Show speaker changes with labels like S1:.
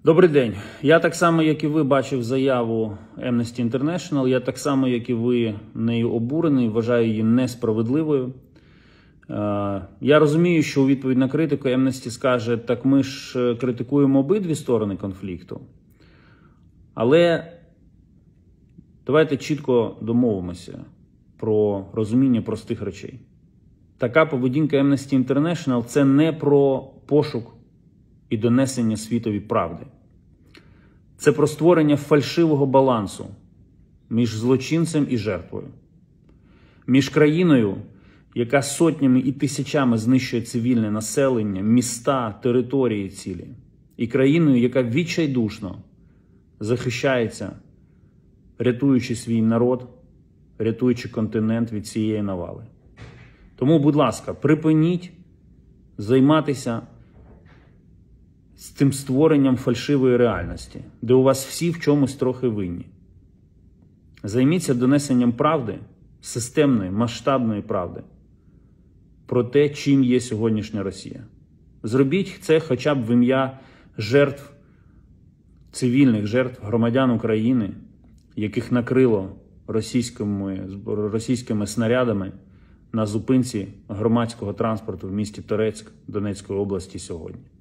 S1: Добрий день. Я так само, як і ви, бачив заяву Amnesty International. Я так само, як і ви, нею обурений, вважаю її несправедливою. Я розумію, що у відповідь на критику Amnesty скаже, так ми ж критикуємо обидві сторони конфлікту. Але давайте чітко домовимося про розуміння простих речей. Така поведінка Amnesty International – це не про пошук і донесення світові правди. Це про створення фальшивого балансу між злочинцем і жертвою. Між країною, яка сотнями і тисячами знищує цивільне населення, міста, території цілі. І країною, яка відчайдушно захищається, рятуючи свій народ, рятуючи континент від цієї навали. Тому, будь ласка, припиніть займатися з тим створенням фальшивої реальності, де у вас всі в чомусь трохи винні. Займіться донесенням правди, системної, масштабної правди, про те, чим є сьогоднішня Росія. Зробіть це хоча б в ім'я жертв, цивільних жертв, громадян України, яких накрило російськими снарядами на зупинці громадського транспорту в місті Торецьк Донецької області сьогодні.